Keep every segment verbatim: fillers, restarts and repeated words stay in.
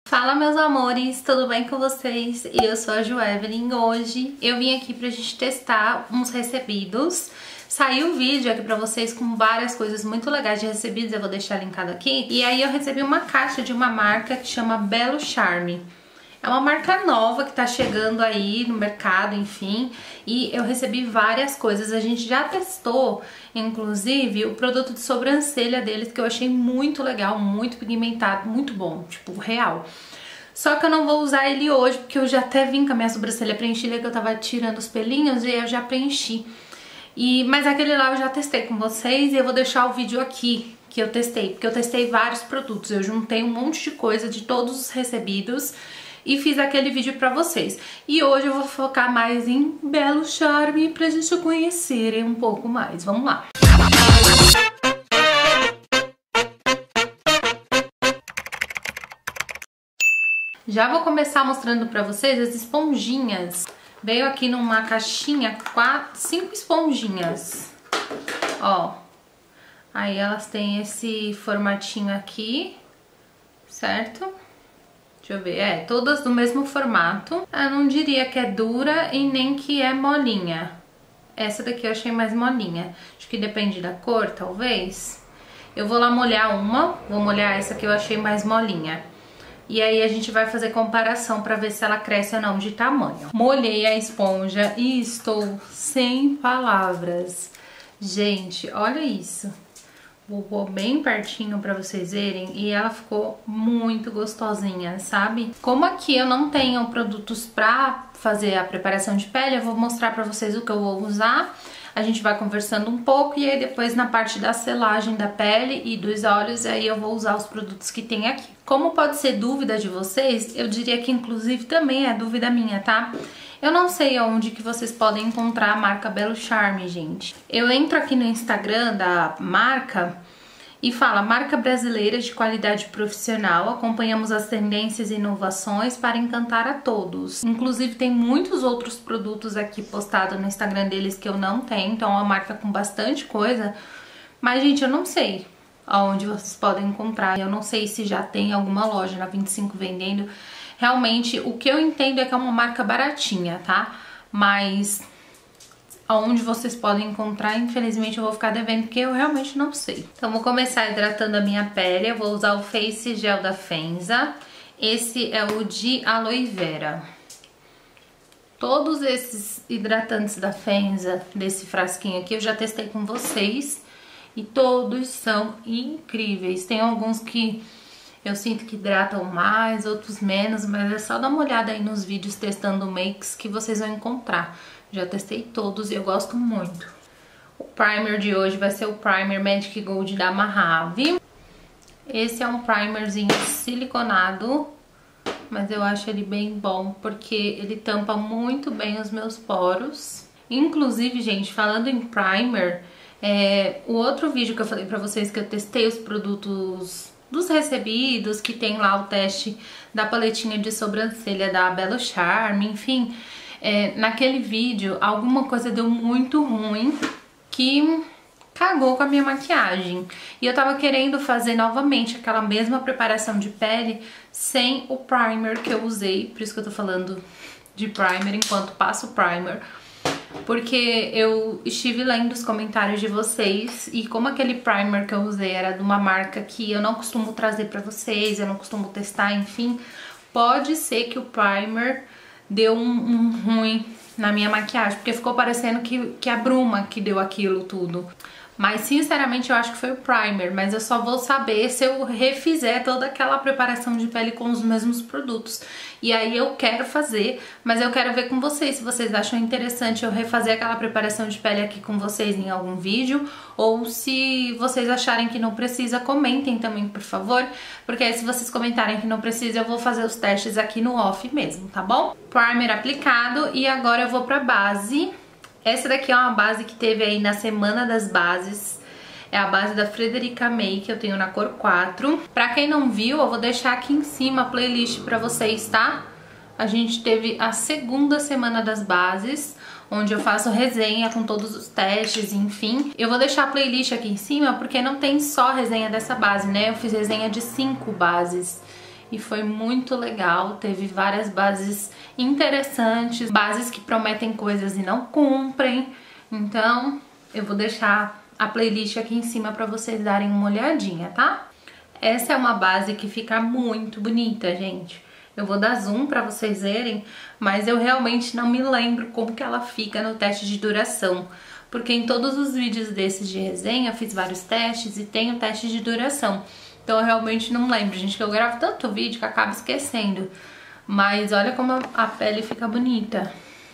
Fala, meus amores, tudo bem com vocês? Eu sou a Joevelyn. Hoje eu vim aqui pra gente testar uns recebidos. Saiu um vídeo aqui pra vocês com várias coisas muito legais de recebidos, eu vou deixar linkado aqui. E aí eu recebi uma caixa de uma marca que chama Belo Charme. É uma marca nova que tá chegando aí no mercado, enfim, e eu recebi várias coisas. A gente já testou, inclusive, o produto de sobrancelha deles, que eu achei muito legal, muito pigmentado, muito bom, tipo, real. Só que eu não vou usar ele hoje, porque eu já até vim com a minha sobrancelha preenchida, que eu tava tirando os pelinhos e eu já preenchi. E, mas aquele lá eu já testei com vocês e eu vou deixar o vídeo aqui que eu testei, porque eu testei vários produtos, eu juntei um monte de coisa de todos os recebidos e fiz aquele vídeo pra vocês. E hoje eu vou focar mais em Belo Charme pra gente conhecerem um pouco mais. Vamos lá! Já vou começar mostrando pra vocês as esponjinhas. Veio aqui numa caixinha quatro, cinco esponjinhas. Ó. Aí elas têm esse formatinho aqui, certo? Deixa eu ver, é, todas do mesmo formato. Eu não diria que é dura e nem que é molinha. Essa daqui eu achei mais molinha. Acho que depende da cor, talvez. Eu vou lá molhar uma, vou molhar essa que eu achei mais molinha. E aí a gente vai fazer comparação pra ver se ela cresce ou não de tamanho. Molhei a esponja e estou sem palavras. Gente, olha isso. Vou pôr bem pertinho pra vocês verem e ela ficou muito gostosinha, sabe? Como aqui eu não tenho produtos pra fazer a preparação de pele, eu vou mostrar pra vocês o que eu vou usar. A gente vai conversando um pouco e aí depois na parte da selagem da pele e dos olhos, aí eu vou usar os produtos que tem aqui. Como pode ser dúvida de vocês, eu diria que inclusive também é dúvida minha, tá? Eu não sei onde que vocês podem encontrar a marca Belo Charme, gente. Eu entro aqui no Instagram da marca e fala: marca brasileira de qualidade profissional, acompanhamos as tendências e inovações para encantar a todos. Inclusive tem muitos outros produtos aqui postados no Instagram deles que eu não tenho, então é uma marca com bastante coisa. Mas, gente, eu não sei aonde vocês podem encontrar. Eu não sei se já tem alguma loja na vinte e cinco vendendo. Realmente, o que eu entendo é que é uma marca baratinha, tá? Mas aonde vocês podem encontrar, infelizmente eu vou ficar devendo, porque eu realmente não sei. Então vou começar hidratando a minha pele. Eu vou usar o Face Gel da Fenza. Esse é o de aloe vera. Todos esses hidratantes da Fenza, desse frasquinho aqui, eu já testei com vocês. E todos são incríveis. Tem alguns que eu sinto que hidratam mais, outros menos, mas é só dar uma olhada aí nos vídeos testando makes que vocês vão encontrar. Já testei todos e eu gosto muito. O primer de hoje vai ser o Primer Magic Gold da Mahave. Esse é um primerzinho siliconado, mas eu acho ele bem bom porque ele tampa muito bem os meus poros. Inclusive, gente, falando em primer, é, o outro vídeo que eu falei pra vocês que eu testei os produtos dos recebidos, que tem lá o teste da paletinha de sobrancelha da Belo Charme, enfim, é, naquele vídeo alguma coisa deu muito ruim que cagou com a minha maquiagem. E eu tava querendo fazer novamente aquela mesma preparação de pele sem o primer que eu usei, por isso que eu tô falando de primer enquanto passo o primer. Porque eu estive lendo os comentários de vocês e como aquele primer que eu usei era de uma marca que eu não costumo trazer pra vocês, eu não costumo testar, enfim, pode ser que o primer deu um, um ruim na minha maquiagem, porque ficou parecendo que, que a bruma que deu aquilo tudo. Mas sinceramente eu acho que foi o primer, mas eu só vou saber se eu refizer toda aquela preparação de pele com os mesmos produtos. E aí eu quero fazer, mas eu quero ver com vocês se vocês acham interessante eu refazer aquela preparação de pele aqui com vocês em algum vídeo, ou se vocês acharem que não precisa, comentem também, por favor, porque aí se vocês comentarem que não precisa, eu vou fazer os testes aqui no off mesmo, tá bom? Primer aplicado e agora eu vou pra base. Essa daqui é uma base que teve aí na Semana das Bases. É a base da Frederica May, que eu tenho na cor quatro. Pra quem não viu, eu vou deixar aqui em cima a playlist pra vocês, tá? A gente teve a segunda Semana das Bases, onde eu faço resenha com todos os testes, enfim. Eu vou deixar a playlist aqui em cima, porque não tem só resenha dessa base, né? Eu fiz resenha de cinco bases. e foi muito legal. Teve várias bases interessantes, bases que prometem coisas e não cumprem. Então eu vou deixar a playlist aqui em cima para vocês darem uma olhadinha, tá? Essa é uma base que fica muito bonita, gente. Eu vou dar zoom pra vocês verem, mas eu realmente não me lembro como que ela fica no teste de duração. Porque em todos os vídeos desses de resenha eu fiz vários testes e tem o teste de duração. Então eu realmente não lembro, gente, que eu gravo tanto vídeo que eu acabo esquecendo. Mas olha como a pele fica bonita.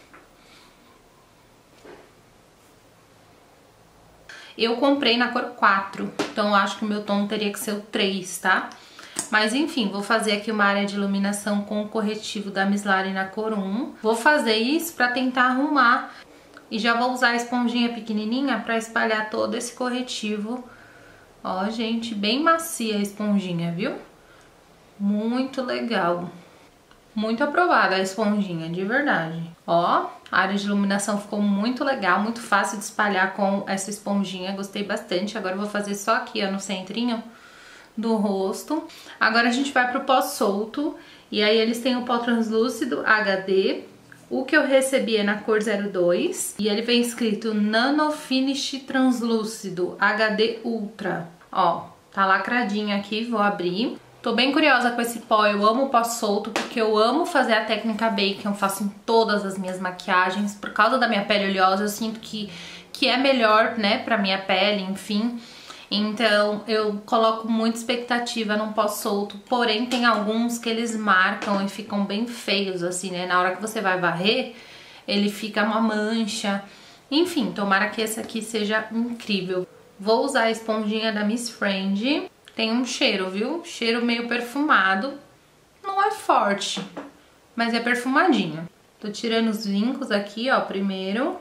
Eu comprei na cor quatro, então eu acho que o meu tom teria que ser o três, tá? Mas enfim, vou fazer aqui uma área de iluminação com o corretivo da Miss Lari na cor um. Vou fazer isso pra tentar arrumar. E já vou usar a esponjinha pequenininha pra espalhar todo esse corretivo. Ó, gente, bem macia a esponjinha, viu? Muito legal. Muito aprovada a esponjinha, de verdade. Ó, a área de iluminação ficou muito legal, muito fácil de espalhar com essa esponjinha. Gostei bastante. Agora eu vou fazer só aqui, ó, no centrinho do rosto. Agora a gente vai pro pó solto. E aí eles têm o pó translúcido H D. O que eu recebi é na cor zero dois. E ele vem escrito Nano Finish Translúcido H D Ultra. Ó, tá lacradinho aqui, vou abrir. Tô bem curiosa com esse pó, eu amo pó solto, porque eu amo fazer a técnica Bake, eu faço em todas as minhas maquiagens. Por causa da minha pele oleosa, eu sinto que, que é melhor, né, pra minha pele, enfim. Então eu coloco muita expectativa num pó solto, porém tem alguns que eles marcam e ficam bem feios, assim, né? Na hora que você vai varrer, ele fica uma mancha. Enfim, tomara que esse aqui seja incrível. Vou usar a esponjinha da Miss Friend. Tem um cheiro, viu? Cheiro meio perfumado. Não é forte, mas é perfumadinho. Tô tirando os vincos aqui, ó, primeiro.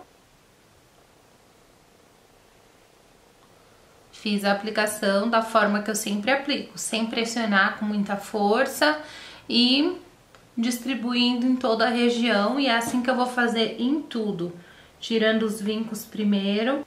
Fiz a aplicação da forma que eu sempre aplico, sem pressionar com muita força e distribuindo em toda a região. E é assim que eu vou fazer em tudo. Tirando os vincos primeiro.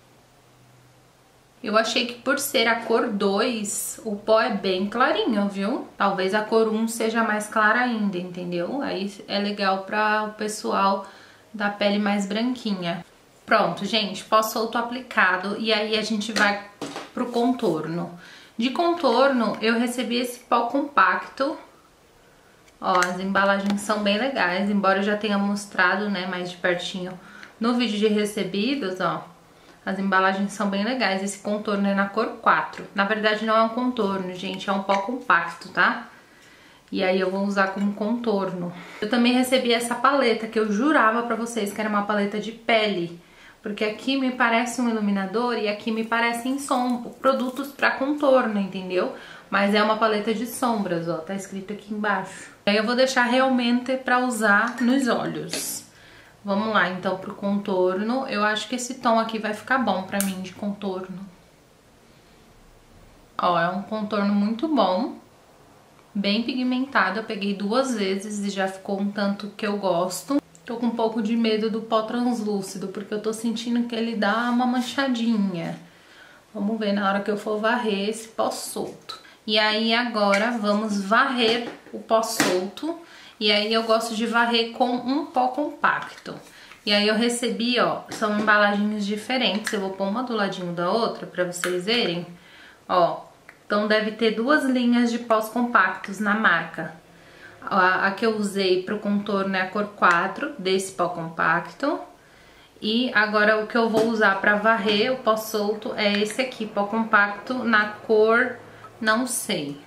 Eu achei que por ser a cor dois, o pó é bem clarinho, viu? Talvez a cor um seja mais clara ainda, entendeu? Aí é legal para o pessoal da pele mais branquinha. Pronto, gente, pó solto aplicado. E aí a gente vai pro contorno. De contorno, eu recebi esse pó compacto. Ó, as embalagens são bem legais, embora eu já tenha mostrado, né, mais de pertinho no vídeo de recebidos, ó. As embalagens são bem legais. Esse contorno é na cor quatro. Na verdade não é um contorno, gente, é um pó compacto, tá? E aí eu vou usar como contorno. Eu também recebi essa paleta, que eu jurava pra vocês que era uma paleta de pele. Porque aqui me parece um iluminador e aqui me parecem som produtos pra contorno, entendeu? Mas é uma paleta de sombras, ó, tá escrito aqui embaixo. Aí eu vou deixar realmente pra usar nos olhos. Vamos lá, então, pro contorno. Eu acho que esse tom aqui vai ficar bom pra mim de contorno. Ó, é um contorno muito bom. Bem pigmentado. Eu peguei duas vezes e já ficou um tanto que eu gosto. Tô com um pouco de medo do pó translúcido, porque eu tô sentindo que ele dá uma manchadinha. Vamos ver na hora que eu for varrer esse pó solto. E aí, agora, vamos varrer o pó solto. E aí eu gosto de varrer com um pó compacto. E aí eu recebi, ó, são embalagens diferentes. Eu vou pôr uma do ladinho da outra pra vocês verem. Ó, então deve ter duas linhas de pós compactos na marca. A, a que eu usei pro contorno é a cor quatro, desse pó compacto. E agora o que eu vou usar pra varrer o pó solto é esse aqui, pó compacto, na cor não sei.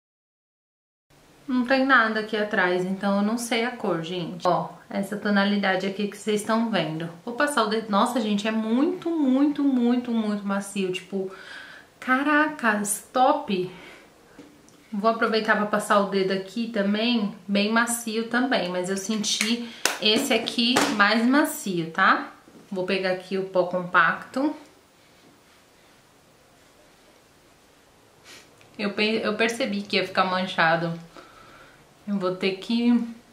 Não tem nada aqui atrás, então eu não sei a cor, gente. Ó, essa tonalidade aqui que vocês estão vendo. Vou passar o dedo. Nossa, gente, é muito, muito, muito, muito macio. Tipo, caracas, top! Vou aproveitar para passar o dedo aqui também, bem macio também. Mas eu senti esse aqui mais macio, tá? Vou pegar aqui o pó compacto. Eu, eu percebi que ia ficar manchado. Eu vou ter que...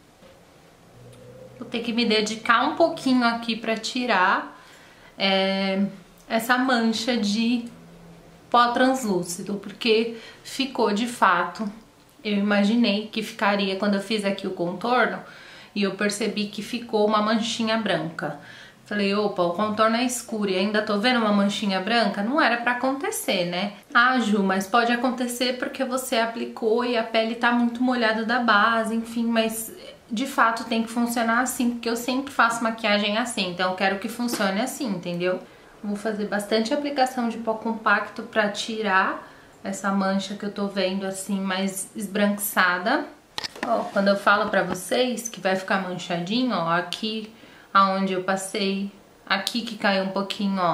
Vou ter que me dedicar um pouquinho aqui pra tirar é, essa mancha de pó translúcido, porque ficou de fato eu imaginei que ficaria quando eu fiz aqui o contorno e eu percebi que ficou uma manchinha branca. Falei, opa, o contorno é escuro e ainda tô vendo uma manchinha branca? Não era pra acontecer, né? Ah, Ju, mas pode acontecer porque você aplicou e a pele tá muito molhada da base, enfim, mas de fato tem que funcionar assim, porque eu sempre faço maquiagem assim, então eu quero que funcione assim, entendeu? Vou fazer bastante aplicação de pó compacto pra tirar essa mancha que eu tô vendo assim, mais esbranquiçada. Ó, quando eu falo pra vocês que vai ficar manchadinho, ó, aqui aonde eu passei, aqui que caiu um pouquinho, ó.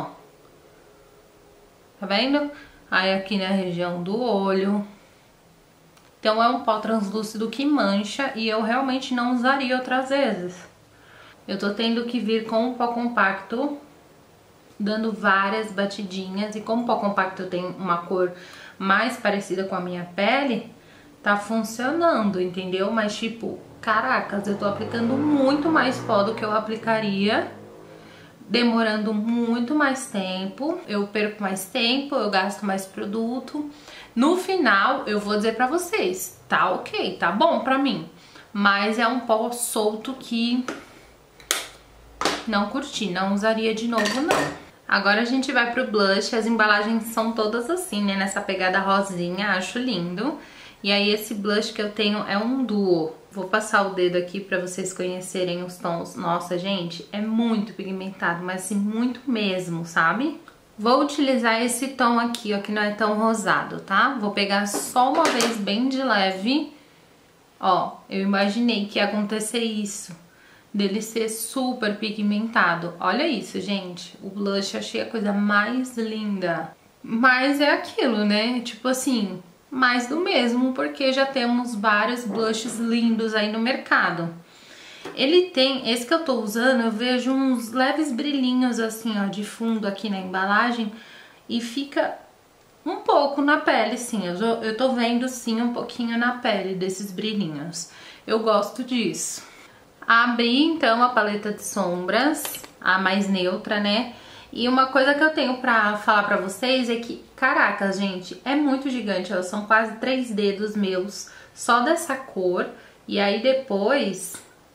Tá vendo? Aí aqui na região do olho. Então é um pó translúcido que mancha e eu realmente não usaria outras vezes. Eu tô tendo que vir com um pó compacto, dando várias batidinhas. E como o pó compacto tem uma cor mais parecida com a minha pele, tá funcionando, entendeu? Mas tipo, caracas, eu tô aplicando muito mais pó do que eu aplicaria, demorando muito mais tempo, eu perco mais tempo, eu gasto mais produto. No final, eu vou dizer pra vocês, tá ok, tá bom pra mim, mas é um pó solto que não curti, não usaria de novo não. Agora a gente vai pro blush, as embalagens são todas assim, né, nessa pegada rosinha, acho lindo. E aí esse blush que eu tenho é um duo. Vou passar o dedo aqui pra vocês conhecerem os tons. Nossa, gente, é muito pigmentado, mas assim, muito mesmo, sabe? Vou utilizar esse tom aqui, ó, que não é tão rosado, tá? Vou pegar só uma vez bem de leve. Ó, eu imaginei que ia acontecer isso, dele ser super pigmentado. Olha isso, gente. O blush, achei a coisa mais linda. Mas é aquilo, né? Tipo assim, mais do mesmo, porque já temos vários blushes lindos aí no mercado. Ele tem, esse que eu tô usando, eu vejo uns leves brilhinhos assim, ó, de fundo aqui na embalagem, e fica um pouco na pele, sim. Eu, eu tô vendo, sim, um pouquinho na pele desses brilhinhos. Eu gosto disso. Abri, então, a paleta de sombras, a mais neutra, né? E uma coisa que eu tenho pra falar pra vocês é que, caraca, gente, é muito gigante, ó, são quase três dedos meus só dessa cor. E aí depois,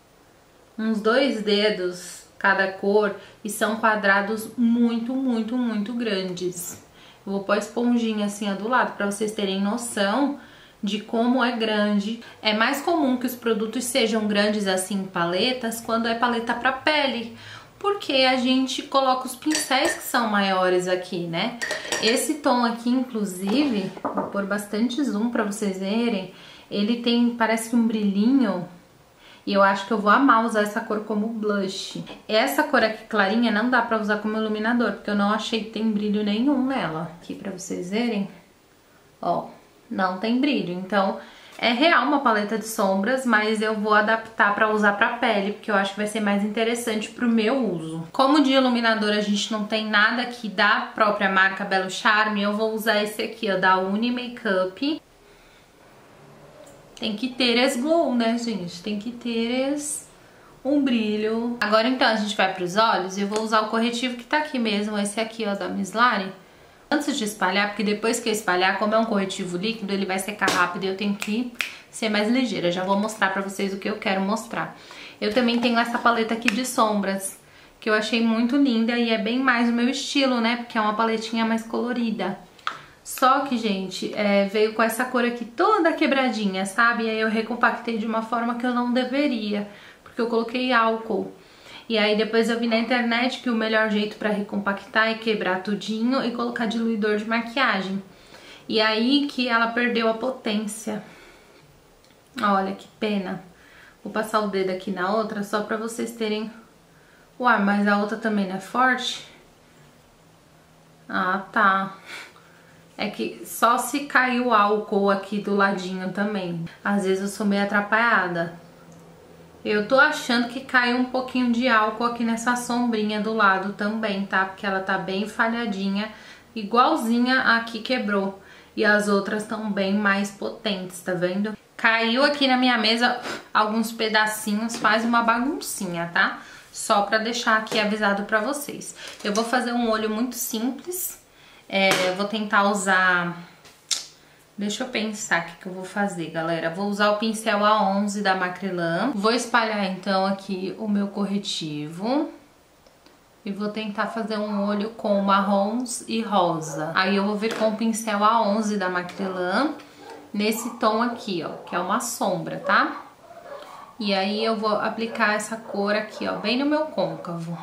uns dois dedos cada cor, e são quadrados muito, muito, muito grandes. Eu vou pôr a esponjinha assim, ó, do lado, pra vocês terem noção de como é grande. É mais comum que os produtos sejam grandes assim em paletas quando é paleta pra pele, porque a gente coloca os pincéis que são maiores aqui, né? Esse tom aqui, inclusive, vou pôr bastante zoom pra vocês verem, ele tem, parece que um brilhinho, e eu acho que eu vou amar usar essa cor como blush. Essa cor aqui clarinha não dá pra usar como iluminador, porque eu não achei que tem brilho nenhum nela. Aqui pra vocês verem, ó, não tem brilho. Então, é real uma paleta de sombras, mas eu vou adaptar pra usar pra pele, porque eu acho que vai ser mais interessante pro meu uso. Como de iluminador a gente não tem nada aqui da própria marca Belo Charme, eu vou usar esse aqui, ó, da Uni Makeup. Tem que ter esse glow, né, gente? Tem que ter esse um brilho. Agora, então, a gente vai pros olhos e eu vou usar o corretivo que tá aqui mesmo, esse aqui, ó, da Miss Lari. Antes de espalhar, porque depois que eu espalhar, como é um corretivo líquido, ele vai secar rápido e eu tenho que ser mais ligeira. Já vou mostrar pra vocês o que eu quero mostrar. Eu também tenho essa paleta aqui de sombras, que eu achei muito linda e é bem mais o meu estilo, né? Porque é uma paletinha mais colorida. Só que, gente, é, veio com essa cor aqui toda quebradinha, sabe? E aí eu recompactei de uma forma que eu não deveria, porque eu coloquei álcool. E aí depois eu vi na internet que o melhor jeito pra recompactar é quebrar tudinho e colocar diluidor de maquiagem. E aí que ela perdeu a potência. Olha que pena. Vou passar o dedo aqui na outra só pra vocês terem... Uai, mas a outra também não é forte? Ah, tá. É que só se caiu o álcool aqui do ladinho também. Às vezes eu sou meio atrapalhada. Eu tô achando que caiu um pouquinho de álcool aqui nessa sombrinha do lado também, tá? Porque ela tá bem falhadinha, igualzinha a que quebrou. E as outras estão bem mais potentes, tá vendo? Caiu aqui na minha mesa alguns pedacinhos, faz uma baguncinha, tá? Só pra deixar aqui avisado pra vocês. Eu vou fazer um olho muito simples. É, eu vou tentar usar Deixa eu pensar o que, que eu vou fazer, galera. Vou usar o pincel A onze da Macrylan. Vou espalhar, então, aqui o meu corretivo. E vou tentar fazer um olho com marrons e rosa. Aí eu vou vir com o pincel A onze da Macrylan, nesse tom aqui, ó, que é uma sombra, tá? E aí eu vou aplicar essa cor aqui, ó, bem no meu côncavo.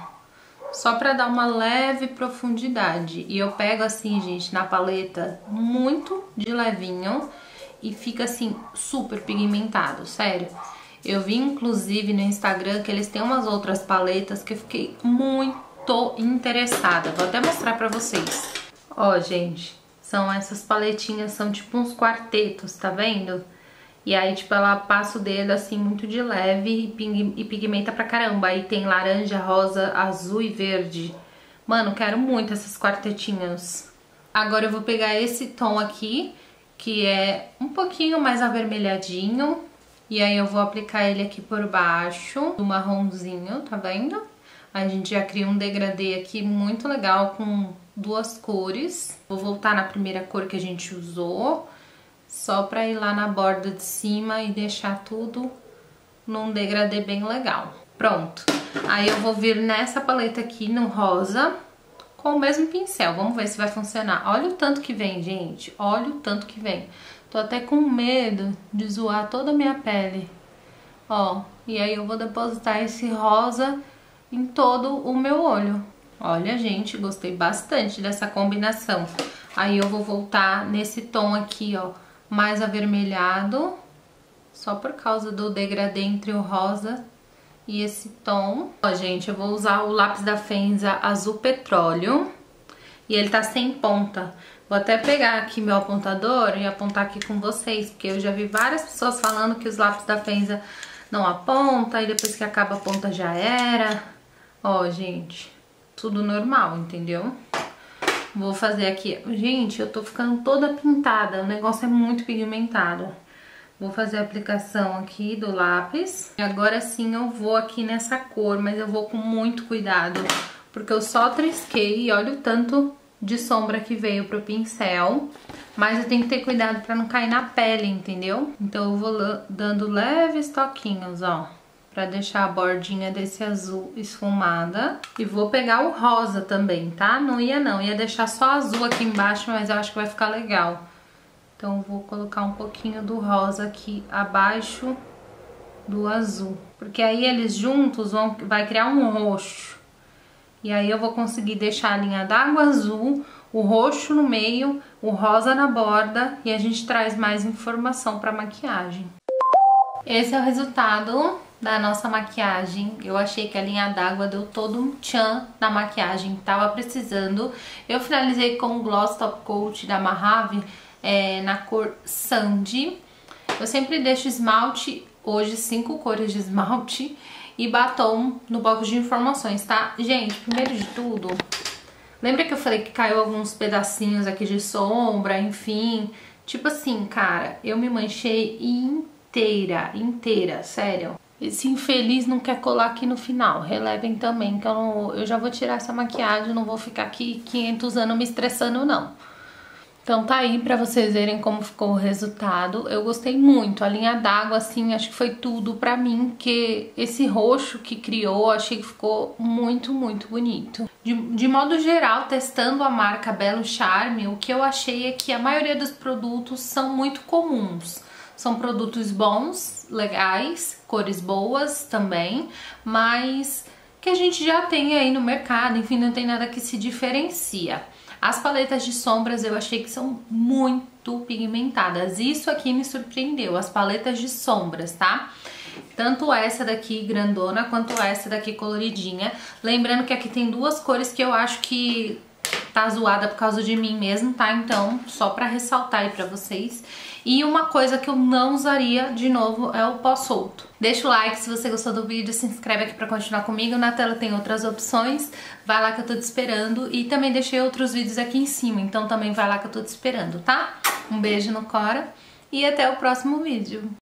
Só pra dar uma leve profundidade. E eu pego assim, gente, na paleta, muito de levinho. E fica assim, super pigmentado, sério. Eu vi, inclusive, no Instagram que eles têm umas outras paletas que eu fiquei muito interessada. Vou até mostrar pra vocês. Ó, gente, são essas paletinhas, são tipo uns quartetos, tá vendo? E aí, tipo, ela passa o dedo assim muito de leve e pigmenta pra caramba. Aí tem laranja, rosa, azul e verde. Mano, quero muito essas quartetinhas. Agora eu vou pegar esse tom aqui, que é um pouquinho mais avermelhadinho. E aí eu vou aplicar ele aqui por baixo, do marronzinho, tá vendo? A gente já cria um degradê aqui muito legal com duas cores. Vou voltar na primeira cor que a gente usou, só pra ir lá na borda de cima e deixar tudo num degradê bem legal. Pronto. Aí eu vou vir nessa paleta aqui, no rosa, com o mesmo pincel. Vamos ver se vai funcionar. Olha o tanto que vem, gente. Olha o tanto que vem. Tô até com medo de zoar toda a minha pele. Ó, e aí eu vou depositar esse rosa em todo o meu olho. Olha, gente, gostei bastante dessa combinação. Aí eu vou voltar nesse tom aqui, ó, mais avermelhado, só por causa do degradê entre o rosa e esse tom. Ó, gente, eu vou usar o lápis da Fenza azul petróleo e ele tá sem ponta. Vou até pegar aqui meu apontador e apontar aqui com vocês, porque eu já vi várias pessoas falando que os lápis da Fenza não aponta e depois que acaba a ponta já era. Ó, gente, tudo normal, entendeu? Vou fazer aqui. Gente, eu tô ficando toda pintada, o negócio é muito pigmentado. Vou fazer a aplicação aqui do lápis. E agora sim eu vou aqui nessa cor, mas eu vou com muito cuidado, porque eu só trisquei e olha o tanto de sombra que veio pro pincel. Mas eu tenho que ter cuidado pra não cair na pele, entendeu? Então eu vou dando leves toquinhos, ó, pra deixar a bordinha desse azul esfumada. E vou pegar o rosa também, tá? Não ia não, ia deixar só azul aqui embaixo, mas eu acho que vai ficar legal. Então eu vou colocar um pouquinho do rosa aqui abaixo do azul. Porque aí eles juntos vão, vai criar um roxo. E aí eu vou conseguir deixar a linha d'água azul, o roxo no meio, o rosa na borda e a gente traz mais informação pra maquiagem. Esse é o resultado da nossa maquiagem. Eu achei que a linha d'água deu todo um tchan na maquiagem, tava precisando. Eu finalizei com o Gloss Top Coat da Mojave é, na cor Sandy. Eu sempre deixo esmalte, hoje cinco cores de esmalte e batom no box de informações, tá? Gente, primeiro de tudo, lembra que eu falei que caiu alguns pedacinhos aqui de sombra, enfim? Tipo assim, cara, eu me manchei inteira, inteira, sério. Esse infeliz não quer colar aqui no final, relevem também, que eu, não, eu já vou tirar essa maquiagem, não vou ficar aqui quinhentos anos me estressando, não. Então tá aí pra vocês verem como ficou o resultado. Eu gostei muito, a linha d'água, assim, acho que foi tudo pra mim, que esse roxo que criou, achei que ficou muito, muito bonito. De, de modo geral, testando a marca Belo Charme, o que eu achei é que a maioria dos produtos são muito comuns. São produtos bons, legais, cores boas também, mas que a gente já tem aí no mercado, enfim, não tem nada que se diferencia. As paletas de sombras eu achei que são muito pigmentadas. Isso aqui me surpreendeu, as paletas de sombras, tá? Tanto essa daqui grandona, quanto essa daqui coloridinha. Lembrando que aqui tem duas cores que eu acho que tá zoada por causa de mim mesmo, tá? Então, só pra ressaltar aí pra vocês. E uma coisa que eu não usaria de novo é o pó solto. Deixa o like se você gostou do vídeo, se inscreve aqui pra continuar comigo. Na tela tem outras opções, vai lá que eu tô te esperando. E também deixei outros vídeos aqui em cima, então também vai lá que eu tô te esperando, tá? Um beijo no Cora e até o próximo vídeo.